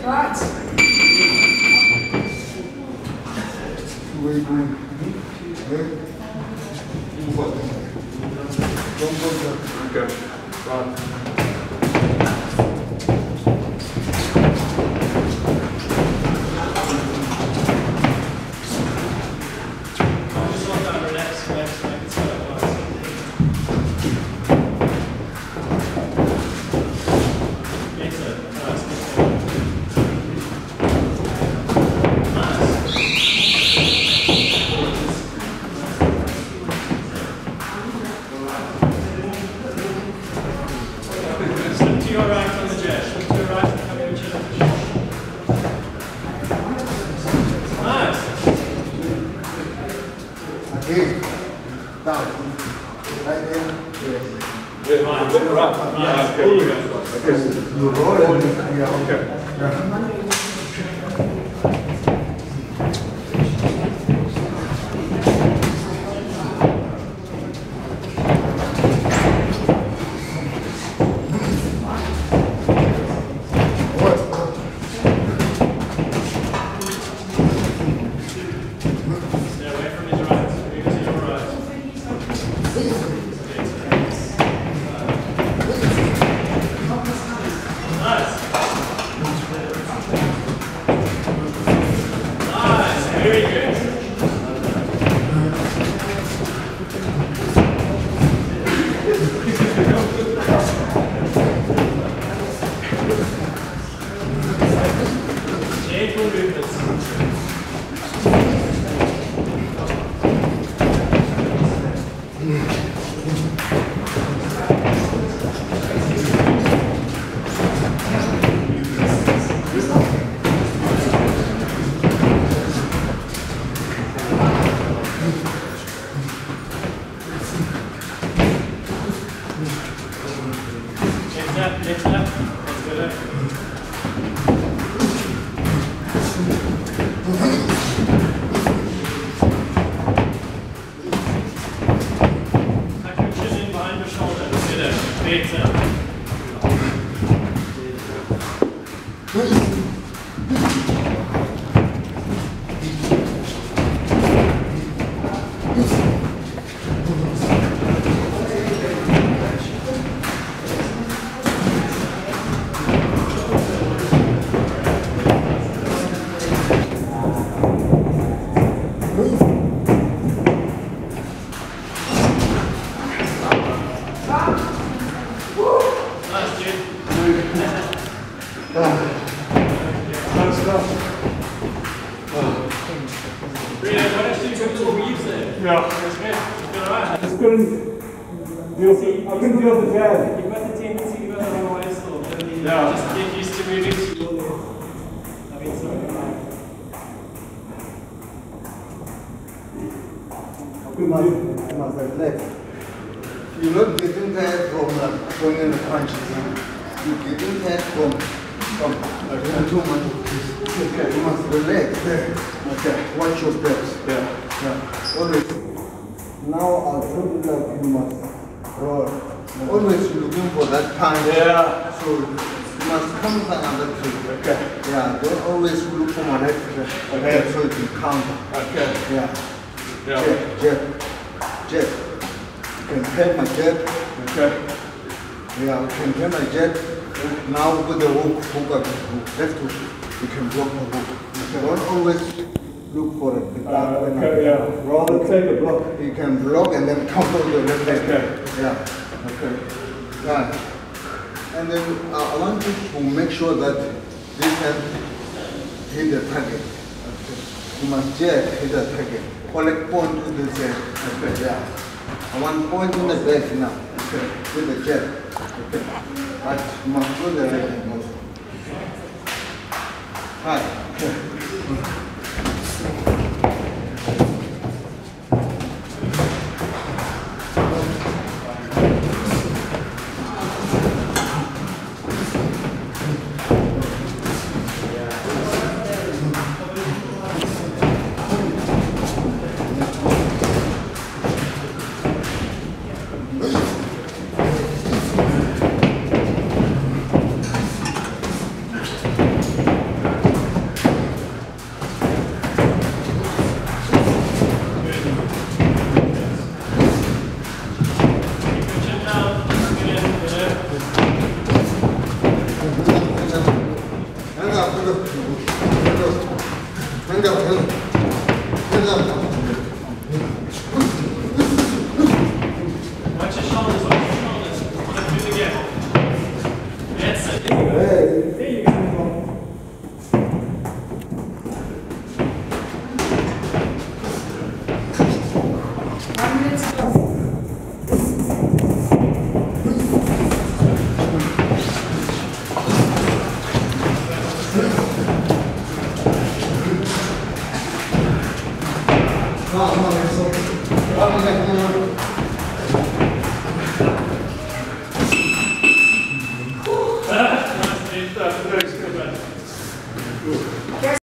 Right. Okay. Run. I couldn't deal with the jab. You've got the tendency to go the wrong way still. Yeah. Just get used to moving slowly. I mean, sorry. You must reflect. You're not getting tired from going in the punches. You're getting tired from too much. Okay. You must relax. Okay. Watch your steps. Yeah. Always. Now I'll tell you like you must roll. Always looking for that punch. Yeah. So you must come with another trick. Okay. Yeah. Don't always look for my next trick. Okay. So you can counter. Okay. Yeah. Yeah. Jab. You can head my jab. Okay. Yeah, you can head my jab. Now with the hook left hook, you can block the hook. Okay. Don't always look for it. Okay, yeah. Rather take a block. You can block and then counter with your left leg. Okay. Yeah. Okay. Yeah. And then I want you to make sure that this hand hit the target. Okay. You must jab hit the target. Collect point to this hand. Okay. Yeah. I want point in the back now. Okay. With the jab. Okay. But you must do the right hand also. Hi. Okay. Watch your shoulders, watch your shoulders. Let's do it again. That's it. There you go. Come on,